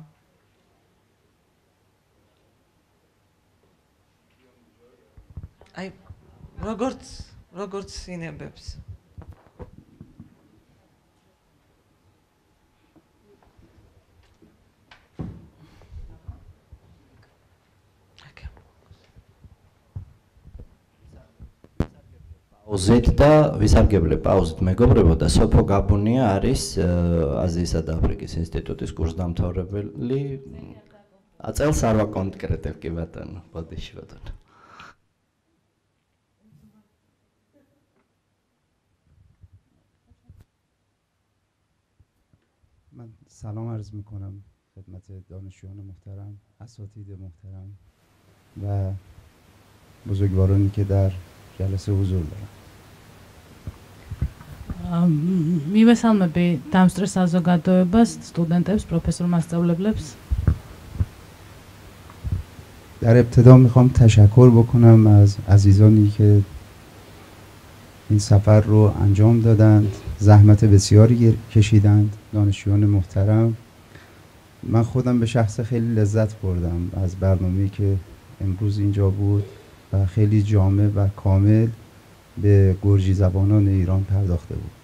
აი, როგორც როგორც ინებებს. პაუზით და ვისარგებლე პაუზით მეგობრებო და სოფო გაბუნია არის აზიისა და აფრიკის ინსტიტუტის კურსდამთავრებელი. აწელს არ ვაკონკრეტებ კი ბატონო, ბოდიში ბატონო. من سلام عرض میکنم خدمت دانشجویان محترم، اساتید محترم و بزرگوارانی که در جلسه حضور دارن. მივესალმები დამსწრე საზოგადოებას, სტუდენტებს, პროფესორ მასწავლებლებს. در ابتدا میخوام تشکر بکنم از عزیزانی که این سفر رو انجام دادند، زحمت بسیاری کشیدند، دانشجویان محترم. من خودم به شخص خیلی لذت بردم از برنامه‌ای که امروز اینجا بود و خیلی جامع و کامل به گرجی زبانان ایران پرداخته بود.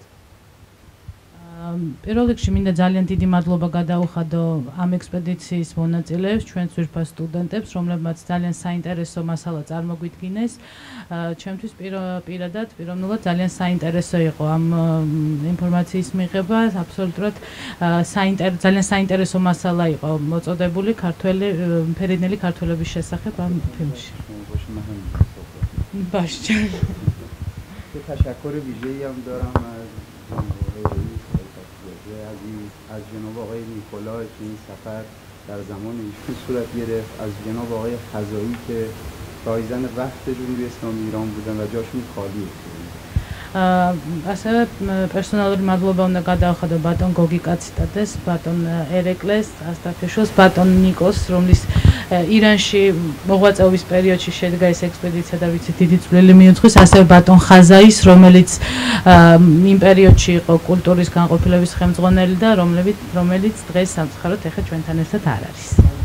პირველ რიგში მინდა ძალიან დიდი მადლობა გადაუხადო ამ ექსპედიციის მონაწილეებს, ჩვენ ძვირფას სტუდენტებს, რომლებმაც ძალიან საინტერესო მასალა წარმოგვიდგინეს. ჩემთვის პირადად, პიროვნულად ძალიან საინტერესო იყო ამ ინფორმაციის მიღება, აბსოლუტურად ძალიან საინტერესო მასალა იყო მოწოდებული ქართველი ფერიდნელი ქართველების შესახებ ამ ფილმში. باشه. تشکر ویژه‌ای هم دارم از از جناب آقای نیکولای که این سفر در زمان ایشون صورت گرفت، از جناب آقای خزایی که رایزن وقت جمهوری اسلامی ایران بودن و جاشون خالیه. ასევე პერსონალური მადლობა უნდა გადაუხადო ბატონ გოგი კაციტადეს, ბატონ ერეკლეს, ასტაფეშოს, ბატონ ნიკოს, რომლის ირანში მოღვაწეობის პერიოდში შედგა ეს ექსპედიცია და ვიცით დიდი წვლილი მიუძღვის, ასევე ბატონ ხაზაის, რომელიც იმ პერიოდში იყო კულტურის განყოფილების ხელმძღვანელი და რომელიც დღეს სამწუხაროდ ეხლა ჩვენთან ერთად არ არის.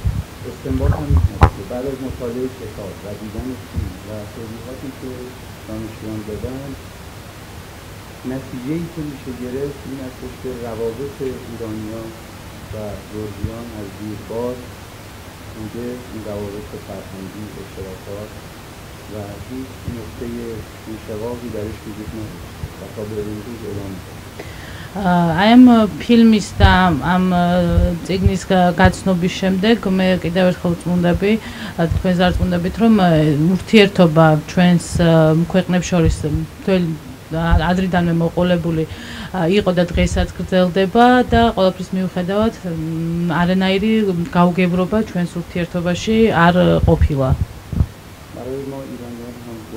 بعد از مطالعه کتاب و دیدن فیلم و توضیحاتی که دانشجویان دادن، نتیجه‌ای که میشه گرفت این استش که روابط ایرانیان و گرجیان از دیرباز بوده، این روابط فرهنگی، اشتراکات و هیچ نقطه انشقاقی درش وجود نداره و تا به امروز ادامه داره. აი ამ ფილმის და ამ წიგნის გაცნობის შემდეგ მე კიდევ ერთხელ წმუნდები, თქვენ ზარწმუნდებით, რომ ურთიერთობა ჩვენს ქვეყნებს შორის ადრიდანვე მოყოლებული იყო და დღესაც გრძელდება და ყველაფრის მიუხედავად არანაირი გაუგებრობა ჩვენს ურთიერთობაში არ ყოფილა. برای ما ایرانیان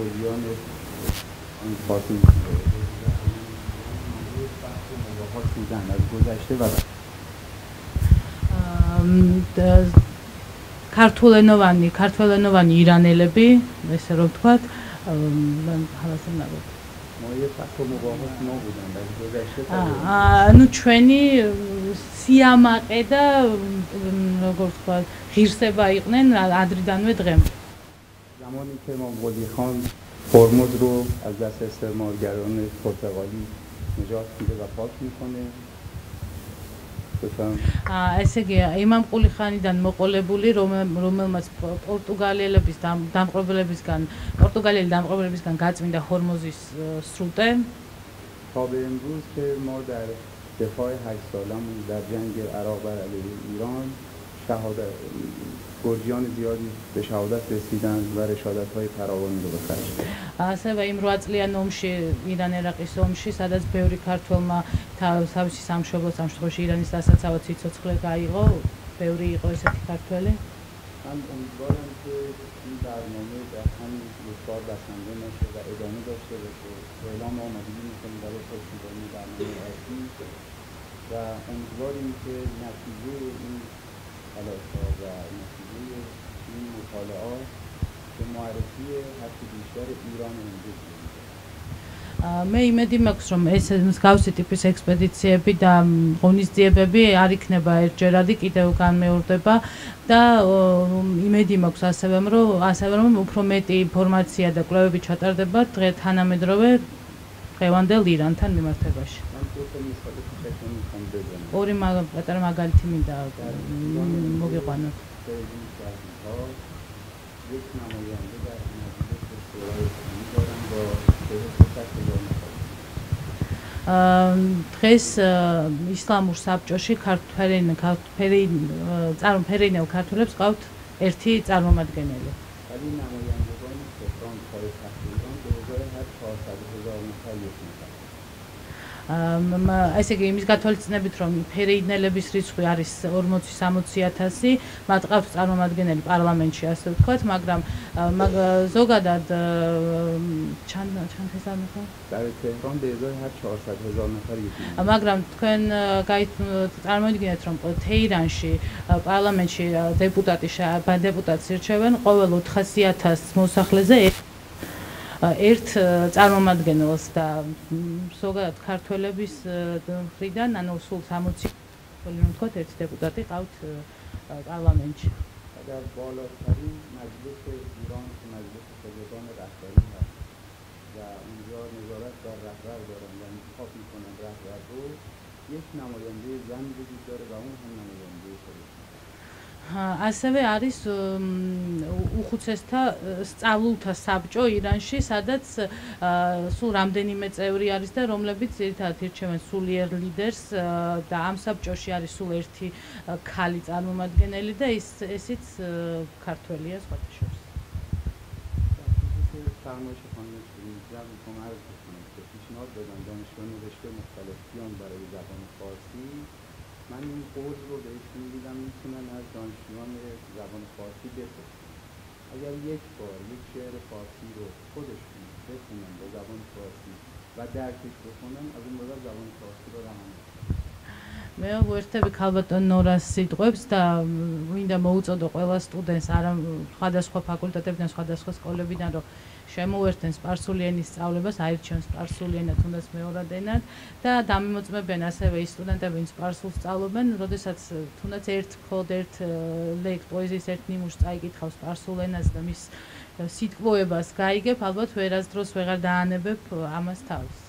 گرجیان آن فارسی بودن از گذشته و ქართულენოვანი, ქართველენოვანი ირანელები, ესე რომ ვთქვათ, მან ხალხი ნაბოდ. ანუ ჩვენი სიამაყე და როგორ ვთქვათ, ღირსება იყვნენ ადრიდანვე დღემდე. زمانی که مغولی خان هرمز رو از دست استعمارگران پرتغالی نجات میده و پاک میکنه ესე იგი იმამ ყულიხანიდან მოყოლებული რომელმაც პორტუგალიელების დამპყრობლებისგან პორტუგალიელი დამპყრობლებისგან გაწმინდა ჰორმოზის სრუტე تا به امروز که ما در دفاع هشت سالمون در جنگ عراق بر علیه ایران شهادت گرجیان زیادی به شهادت رسیدند و رشادت‌های فراوانی رو به خرج دادند. ასევე იმ რვა წლიან ომში, ირან-ერაყის ომში, სადაც ბევრი ქართველმა თავისი სამშობლოს, ამ შემთხვევაში ირანის დასაცავად სიცოცხლე გაიღო, ბევრი იყო ესეთი ქართველი. من امیدوارم که این برنامه در همین روزگار بسنده نشه و ادامه داشته باشه. اعلام آمادگی می‌کنیم برای پشتیبانی برنامه آتی و امیدواریم که نتیجه این تلاش‌ها و نتیجه این مطالعات به معرفی هرچه بیشتر ایران امروز მე იმედი მაქვს რომ ეს მსგავსი ტიპის ექსპედიციები და ღონისძიებები არ იქნება ერთჯერადი, კიდევ განმეორდება და იმედი მაქვს ასევე რომ ასევე რომ უფრო მეტი ინფორმაცია და კვლევები ჩატარდება დღე თანამედროვე დღევანდელ ირანთან მიმართებაში. ორი პატარა მაგალითი მინდა მოგიყვანოთ. დღეს ისლამურ საბჭოში ფერეინელ ქართველებს ყავთ ერთი წარმომადგენელი. ესე იგი იმის გათვალისწინებით რომ ფერეინელების რიცხვი არის ორმოცი სამოცი ათასი, მათ ყავთ წარმომადგენელი პარლამენტში, ასე ვთქვათ, მაგრამ ზოგადად ჩანთესამეხა در تهران به ازای هر چهارصد هزار نفر یک მაგრამ თქვენ წარმოიდგინეთ რომ თეირანში პარლამენტში დეპუტატი დეპუტატს ირჩევენ ყოველ ოთხასი ათასს მოსახლეზე ერთ წარმომადგენელს და ზოგადად ქართველების მხრიდან ანუ სულ სამოცი რომ ვთქვათ ერთი დეპუტატი ყავთ პარლამენტში. در بالاترین مجلس ایران که مجلس خبرگان رهبری هست و اونجا نظارت بر رهبر دارن و انتخاب میکنن رهبر رو یک نماینده زن وجود داره و اون هم نماینده خودش. ასევე არის უხუცესთა სწავლულთა საბჭო ირანში, სადაც სულ რამდენიმე წევრი არის და რომლებიც ერთად ირჩევენ სულიერ ლიდერს და ამ საბჭოში არის სულ ერთი ქალი წარმომადგენელი და ის ესიც ქართველია სხვათა შორის. فرمایش خانم شیرین‌زاد می‌خوام عرض بکنم که پیشنهاد دادن دانشجویان رشته مختلف بیان برای زبان فارسی. من این قول رو بهشون میدم میتونن از دانشجویان زبان فارسی بپرسن. اگر یک بار یک شعر فارسی رو خودشون بخونن به زبان فارسی و درکش بکنن از اون بعد زبان فارسی رو رها می‌کنن. მე ვერთები ქალბატონ ნორას სიტყვებს და მინდა მოუწოდო ყველა სტუდენტს არა სხვადასხვა ფაკულტეტებიდან, სხვადასხვა სკოლებიდან რომ შემოერთენ სპარსული ენის სწავლებას, აირჩიონ სპარსული ენა თუნდაც მეორად ენად და დამიმოწმებენ ასევე ის სტუდენტები, ვინც სპარსულს სწავლობენ, როდესაც თუნდაც ერთ მხოლოდ ერთ ლექ პოეზიის ერთ ნიმუშს წაიკითხავს სპარსულ ენაზე და მის სიტყვოებას გაიგებ, ალბათ ვერასდროს ვეღარ დაანებებ ამას თავს.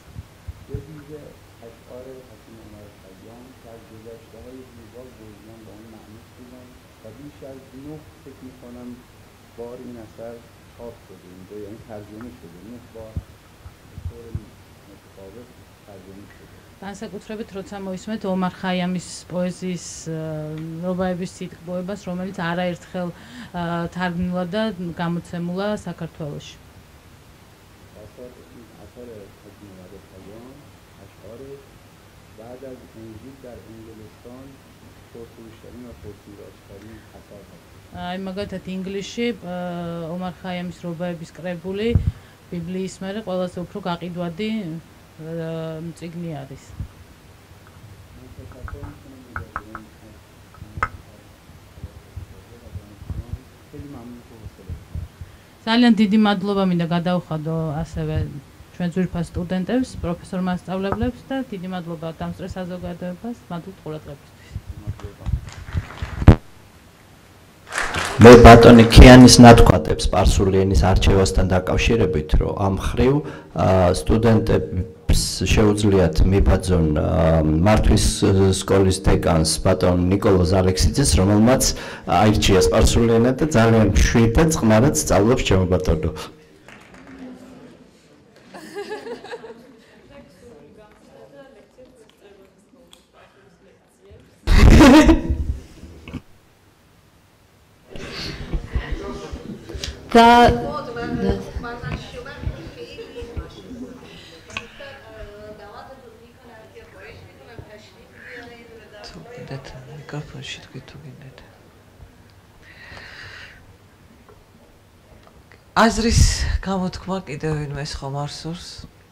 بیش از نه فکر میکنم بار این اثر چاپ شده اینجا یعنی ترجمه شده نه بار به طور متفاوت ترجمه شده. განსაკუთრებით როცა მოისმენთ ომარ ხაიამის პოეზიის რობაების სიტყვოებას, რომელიც არაერთხელ თარგმნილა და გამოცემულა საქართველოში. اثر حکیم خیام اشعار بعد از انجیل در انگلستان پرفروش‌ترین و پرتیراژترین اثر هست. აი მაგალითად ინგლისში ომარ ხაიამის რობაების კრებული ბიბლიის მერე ყველაზე უფრო გაყიდვადი წიგნი არის. ძალიან დიდი მადლობა მინდა გადავხადო ასევე ჩვენ ძვირფას სტუდენტებს, პროფესორ მასწავლებლებს და დიდი მადლობა დამსწრე საზოგადოებას, მადლობთ ყურადღებისთვის. მე ბატონი ქიანის ნათქვამებს სპარსული ენის არჩევასთან დაკავშირებით, რომ ამ მხრივ სტუდენტებს შეუძლიათ მიბაძონ მართვის სკოლის დეკანს ბატონ ნიკოლოზ ალექსიძეს, რომელმაც აირჩია სპარსული ენა და ძალიან მშვიდ და წყნარად სწავლობს ჩემო ბატონო. და მიკროფონში თქვი თუ გინდათ. აზრის გამოთქმა კიდევ ვინმეს ხომ არ სურს?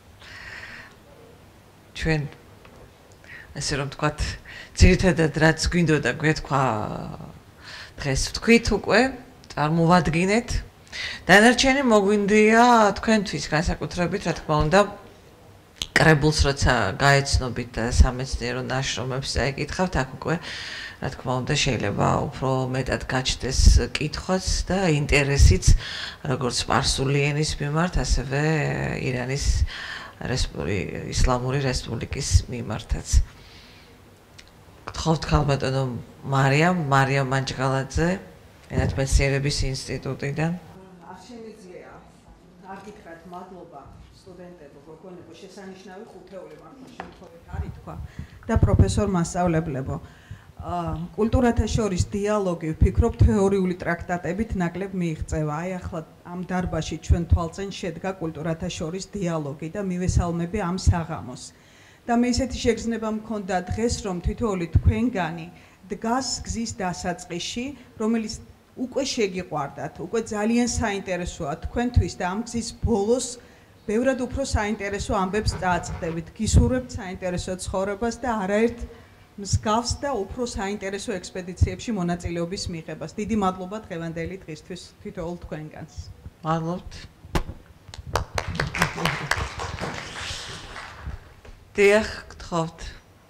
ჩვენ ასე რომ ვთქვათ, ძირითადად რაც გვინდოდა გვეთქვა დღეს ვთქვით უკვე, წარმოვადგინეთ. დანარჩენი მოგვინდია თქვენთვის განსაკუთრებით, რა თქმა უნდა, კრებულს როცა გაეცნობით და სამეცნიერო ნაშრომებს წაიკითხავთ, აქ უკვე რა თქმა უნდა შეიძლება უფრო მეტად გაჩნდეს კითხვაც და ინტერესიც როგორც სპარსული ენის მიმართ, ასევე ირანის ისლამური რესპუბლიკის მიმართაც. გთხოვთ ქალბატონო მარიამ, მარიამ მანჯგალაძე, ენათმეცნიერების ინსტიტუტიდან. არ შემიძლია არ გითხრათ მადლობა სტუდენტებო, გოგონებო, შესანიშნავი ხუთეული მართლა შემთხვევით არ ითქვა და პროფესორ მასწავლებლებო. კულტურათა შორის დიალოგი, ვფიქრობ, თეორიული ტრაქტატებით ნაკლებ მიიღწევა. აი ახლა ამ დარბაზში ჩვენ თვალწინ შედგა კულტურათა შორის დიალოგი და მივესალმები ამ საღამოს. და მე ისეთი შეგრძნება მქონდა დღეს, რომ თითოეული თქვენგანი დგას გზის დასაწყისში, რომელიც უკვე შეგიყვარდათ, უკვე ძალიან საინტერესოა თქვენთვის და ამ გზის ბოლოს ბევრად უფრო საინტერესო ამბებს წააწყდებით. გისურვებთ საინტერესო ცხოვრებას და არაერთ მსგავს და უფრო საინტერესო ექსპედიციებში მონაწილეობის მიღებას. დიდი მადლობა დღევანდელი დღისთვის თითოეულ თქვენგანს. მადლობთ. დიახ, გთხოვთ.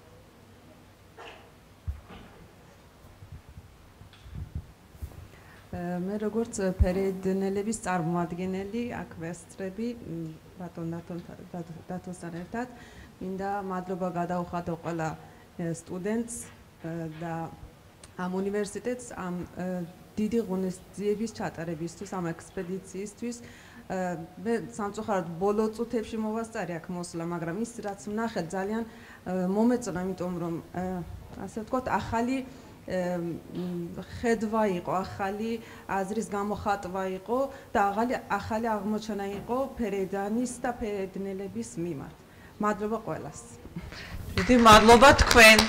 მე როგორც ფერედნელების წარმოადგენელი აქ ვესწრები ბატონ დათოსთან ერთად მინდა მადლობა გადავხადო ყველა სტუდენტს და ამ უნივერსიტეტს ამ დიდი ღონისძიების ჩატარებისთვის, ამ ექსპედიციისთვის. მე სამწუხაროდ ბოლო წუთებში მოვასწარი აქ მოსვლა, მაგრამ ის რაც ვნახე ძალიან მომეწონა, იმიტომ რომ ასე ვთქვათ, ახალი ხედვა იყო, ახალი აზრის გამოხატვა იყო და ახალი აღმოჩენა იყო ფერედანის და ფერედნელების მიმართ. მადლობა ყველას. დიდი მადლობა თქვენ.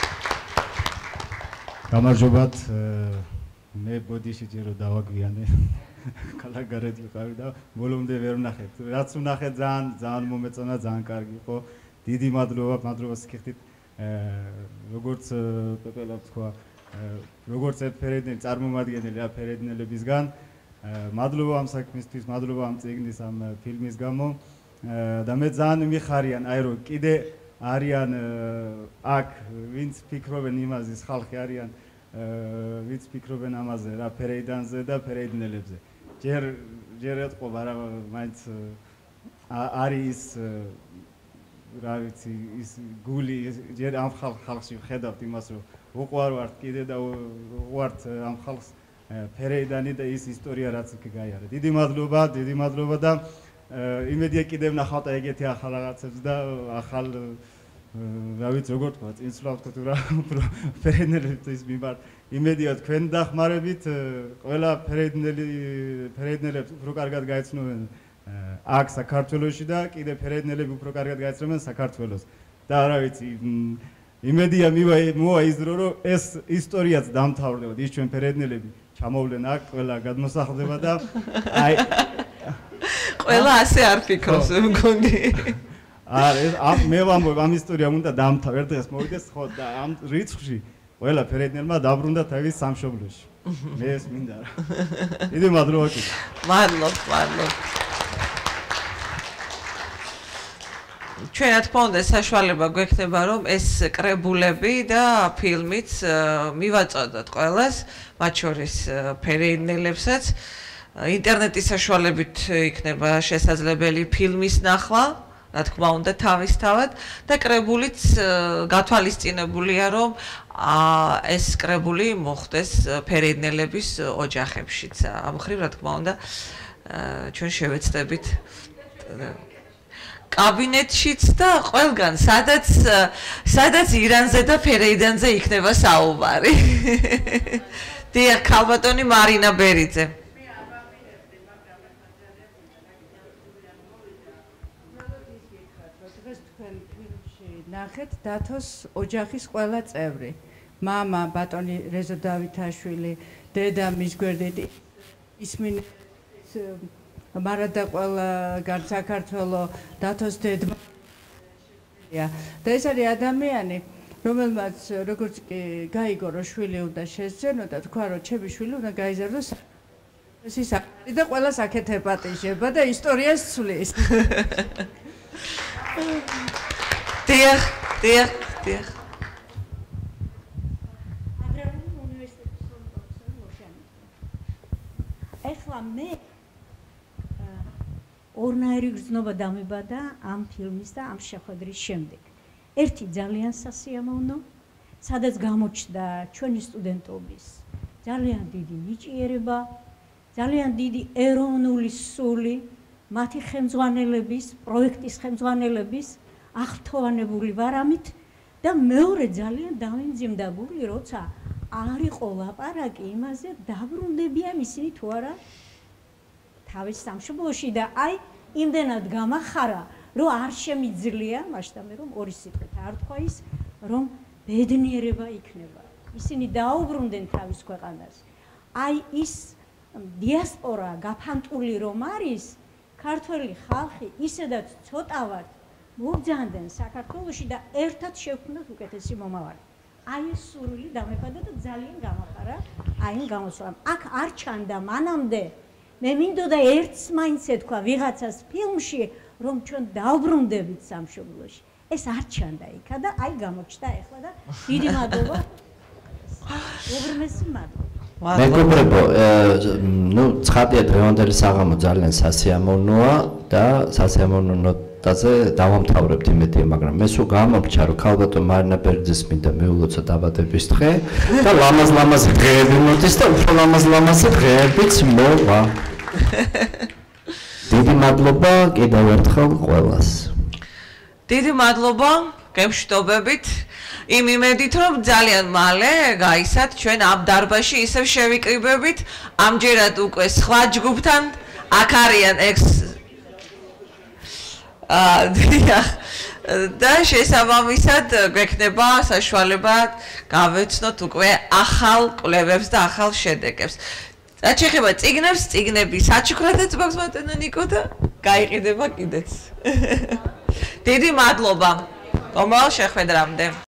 გამარჯობათ. მე ბოდიში ჯერო დავაგვიანე. კალაგარეთ ვიყავი და ბოლომდე ვერ ვნახეთ. რაც ვნახეთ ძალიან ძალიან მომეწონა, ძალიან კარგი იყო. დიდი მადლობა, მადლობას გიხდით. როგორც პეპელა თქვა, როგორც ერთ ფერედნელი წარმომადგენელი რა ფერედნელებისგან, მადლობა ამ საქმისთვის, მადლობა ამ წიგნის, ამ ფილმის გამო და მე ძალიან მიხარიან, აი რომ კიდე არიან აქ, ვინც ფიქრობენ იმაზე, ხალხი არიან, ვინც ფიქრობენ ამაზე რა ფერედანზე და ფერედნელებზე. ჯერ ჯერ ეთყობა რა მაინც არის რა ვიცი ის გული ჯერ ამ ხალხში ხედავთ იმას რომ უყვარ ვართ კიდე და უყვართ ამ ხალხს ფერედანი და ის ისტორია რაც იქ გაიარა. დიდი მადლობა, დიდი მადლობა და იმედია კიდევ ნახავთ ეგეთი ახალ რაღაცებს და ახალ რა ვიცი როგორ თქვა წინსვლავთ თუ რა უფრო ფერედნელების მიმართ იმედია თქვენ დახმარებით ყველა ფერედნელი ფერედნელებს უფრო კარგად გაეცნობენ აქ საქართველოში და კიდე ფერედნელები უფრო კარგად გაეცნობენ საქართველოს და რა ვიცი იმედია მოვა იზრო რომ ეს ისტორიაც დამთავრდება ის ჩვენ ფერედნელები ჩამოვლენ აქ ყველა გადმოსახლდება და აი ყველა ასე არ ფიქრობს, მგონი. არა, მე ვამბობ, ამ ისტორიამ უნდა დაამთავრ, ერთ დღეს მოვიდეს ხო და ამ რიცხვში ყველა ფერედნელმა დაბრუნდა თავის სამშობლოში. მე ეს მინდა რა. დიდი მადლობა კიდე. მადლობ, მადლობ. ჩვენ რა თქმა უნდა საშუალება გვექნება რომ ეს კრებულები და ფილმიც მივაწოდოთ ყველას, მათ შორის ფერეიდნელებსაც. ინტერნეტის საშუალებით იქნება შესაძლებელი ფილმის ნახვა, რა თქმა უნდა თავისთავად და კრებულიც გათვალისწინებულია რომ ეს კრებული მოხდეს ფერეიდნელების ოჯახებშიც. ამ მხრივ რა თქმა უნდა ჩვენ შევეცდებით კაბინეტშიც და ყველგან სადაც სადაც ირანზე და ფერეიდანზე იქნება საუბარი. დიახ, ქალბატონი მარინა ბერიძე. ნახეთ დათოს ოჯახის ყველა წევრი. მამა ბატონი რეზო დავითაშვილი, დედა მის გვერდით ისმინე მარადა ყველა გარდა საქართველოს დათოს დედმა. და ეს არის ადამიანი, რომელმაც როგორც კი გაიგო რომ შვილი უნდა შესძენო და თქვა რომ ჩემი შვილი უნდა გაიზარდოს ეს ის არის და ყველას აქეთ ეპატიჟება და ისტორიას ცვლის. დიახ, დიახ, დიახ. აგრარული უნივერსიტეტის პროფესორი მოშანი. ეხლა მე ორნაირი გრძნობა დამიბადა ამ ფილმის და ამ შეხვედრის შემდეგ. ერთი ძალიან სასიამოვნო, სადაც გამოჩნდა ჩვენი სტუდენტობის ძალიან დიდი ნიჭიერება, ძალიან დიდი ეროვნული სული, მათი ხელმძღვანელების, პროექტის ხელმძღვანელების აღფრთოვანებული ვარამით და მეორე ძალიან დამიმძიმდაბული, როცა არ იყო ლაპარაკი იმაზე, დაბრუნდებიან ისინი თუ არა თავის სამშობლოში და აი იმდენად გამახარა, რომ არ შემიძლია, მასშტაბი რომ ორი სიტყვით არ თქვა ის, რომ ბედნიერება იქნება. ისინი დაუბრუნდნენ თავის ქვეყანას. აი ის დიასპორა გაფანტული რომ არის, ქართველი ხალხი ისედაც ცოტავად მოგზავნდნენ საქართველოში და ერთად შევქმნათ უკეთესი მომავალი. აი ეს სურვილი დამეფადა და ძალიან გამახარა აი ამ გამოსვლამ. აქ არ ჩანდა მანამდე მე მინდოდა ერთს მაინც ეთქვა ვიღაცას ფილმში, რომ ჩვენ დავბრუნდებით სამშობლოში. ეს არ ჩანდა იქა და აი გამოჩნდა ახლა და დიდი მადლობა. უღრმესი მადლობა. მეგობრებო, ნუ ცხადია დღევანდელი საღამო ძალიან სასიამოვნოა და სასიამოვნო ნოტაზე დავამთავრებთ იმედია, მაგრამ მე სულ გამომრჩა, რომ ქალბატონ მარინა ბერიძეს მინდა მეულოცა დაბადების დღე და ლამაზ-ლამაზ დღეები მოდის და უფრო ლამაზ-ლამაზი დღეებიც მოვა. დიდი მადლობა კიდევ ერთხელ ყველას. დიდი მადლობა, გემშვიდობებით. იმ იმედით რომ ძალიან მალე გაისათ ჩვენ ამ დარბაზში ისევ შევიკრიბებით, ამჯერად უკვე სხვა ჯგუფთან აქ არიან ექს და შესაბამისად გვექნება საშუალება გავეცნოთ უკვე ახალ კვლევებს და ახალ შედეგებს. რაც შეეხება წიგნებს, წიგნები საჩუქრადაც გვაქვს ბატონო ნიკო და გაიყიდება კიდეც. დიდი მადლობა. მომავალ შეხვედრამდე.